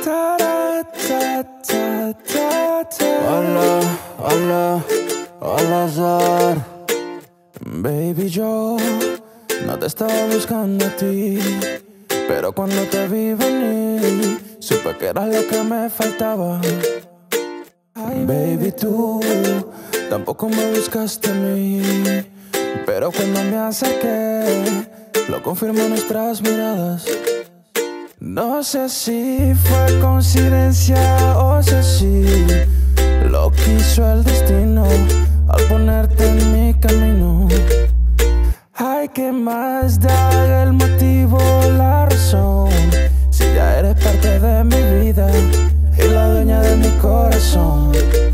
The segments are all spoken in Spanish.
Hola, hola, hola, azar. Baby, yo no te estaba buscando a ti, pero cuando te vi venir, supe que era lo que me faltaba. Ay, baby, tú tampoco me buscaste a mí, pero cuando me acerqué, lo confirmó nuestras miradas. No sé si fue coincidencia o si lo quiso el destino al ponerte en mi camino. Ay, ¿qué más da el motivo, la razón? Si ya eres parte de mi vida y la dueña de mi corazón.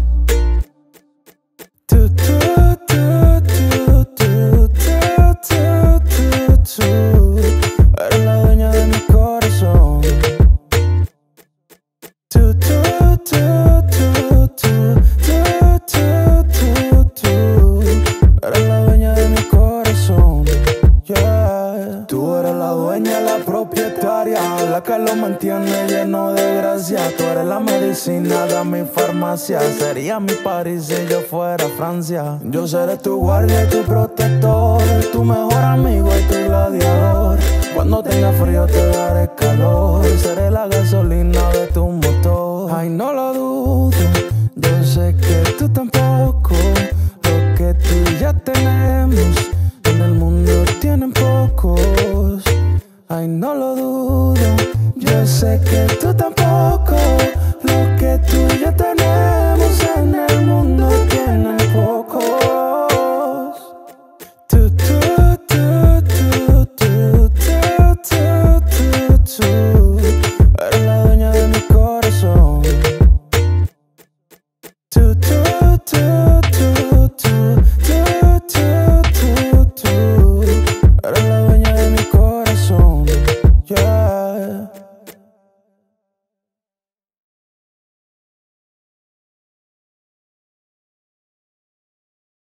Tú, tú, tú, tú, tú, tú, tú, tú, eres la dueña de mi corazón. Tú, tú, tú, tú, tú, tú, tú, tú, eres la dueña de mi corazón. Yeah. Tú eres la dueña, la propietaria, la que lo mantiene lleno de gracia. Tú eres la medicina de mi farmacia. Sería mi París si yo fuera Francia. Yo seré tu guardia y tu protector, tu mejor amigo y tu gladiador. Cuando tenga frío te daré calor. Seré la gasolina de tu motor. Ay, no lo dudo, yo sé que tú tampoco. Lo que tú y yo tenemos en el mundo tienen pocos. Ay, no lo dudo, yo sé que tú tampoco.